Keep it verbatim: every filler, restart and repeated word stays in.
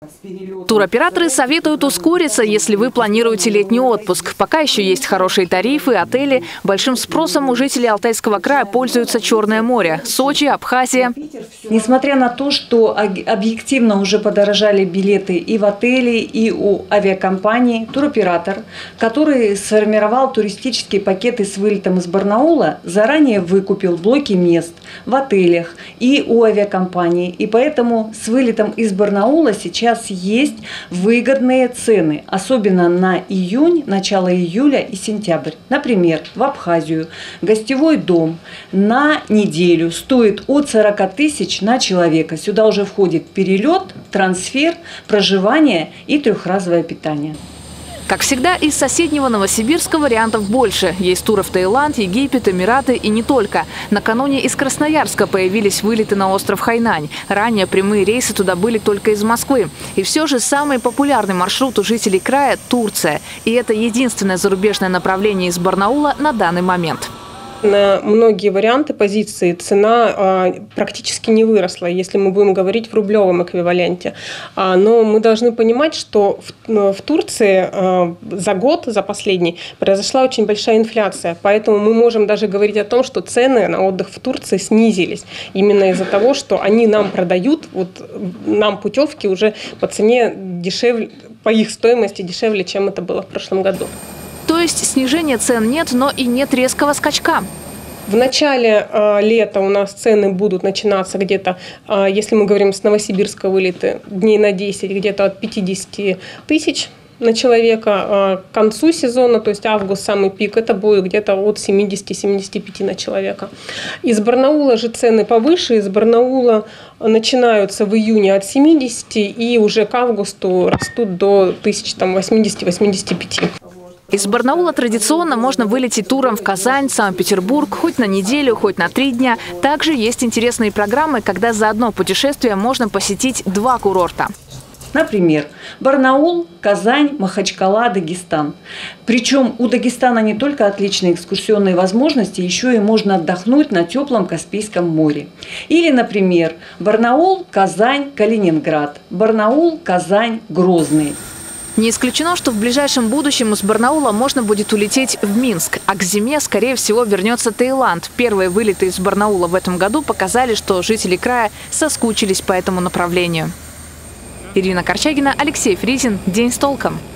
Туроператоры советуют ускориться, если вы планируете летний отпуск. Пока еще есть хорошие тарифы, отели. Большим спросом у жителей Алтайского края пользуются Черное море, Сочи, Абхазия. Несмотря на то, что объективно уже подорожали билеты и в отели, и у авиакомпаний, туроператор, который сформировал туристические пакеты с вылетом из Барнаула, заранее выкупил блоки мест в отелях и у авиакомпаний. И поэтому с вылетом из Барнаула сейчас есть выгодные цены, особенно на июнь, начало июля и сентябрь. Например, в Абхазию гостевой дом на неделю стоит от сорока тысяч на человека. Сюда уже входит перелет, трансфер, проживание и трехразовое питание. Как всегда, из соседнего Новосибирска вариантов больше. Есть туры в Таиланд, Египет, Эмираты и не только. Накануне из Красноярска появились вылеты на остров Хайнань. Ранее прямые рейсы туда были только из Москвы. И все же самый популярный маршрут у жителей края – Турция. И это единственное зарубежное направление из Барнаула на данный момент. На многие варианты позиции цена а, практически не выросла, если мы будем говорить в рублевом эквиваленте. А, но мы должны понимать, что в, в Турции а, за год, за последний, произошла очень большая инфляция. Поэтому мы можем даже говорить о том, что цены на отдых в Турции снизились. Именно из-за того, что они нам продают, вот, нам путевки уже по цене дешевле, по их стоимости дешевле, чем это было в прошлом году. То есть снижения цен нет, но и нет резкого скачка. В начале э, лета у нас цены будут начинаться где-то, э, если мы говорим с Новосибирска вылеты, дней на десять, где-то от пятидесяти тысяч на человека. Э, к концу сезона, то есть август, самый пик, это будет где-то от семидесяти — семидесяти пяти на человека. Из Барнаула же цены повыше. Из Барнаула начинаются в июне от семидесяти и уже к августу растут до тысяч восьмидесяти — восьмидесяти пяти. Из Барнаула традиционно можно вылететь туром в Казань, Санкт-Петербург, хоть на неделю, хоть на три дня. Также есть интересные программы, когда за одно путешествие можно посетить два курорта. Например, Барнаул, Казань, Махачкала, Дагестан. Причем у Дагестана не только отличные экскурсионные возможности, еще и можно отдохнуть на теплом Каспийском море. Или, например, Барнаул, Казань, Калининград. Барнаул, Казань, Грозный. Не исключено, что в ближайшем будущем из Барнаула можно будет улететь в Минск. А к зиме, скорее всего, вернется Таиланд. Первые вылеты из Барнаула в этом году показали, что жители края соскучились по этому направлению. Ирина Корчагина, Алексей Фризин. День с толком.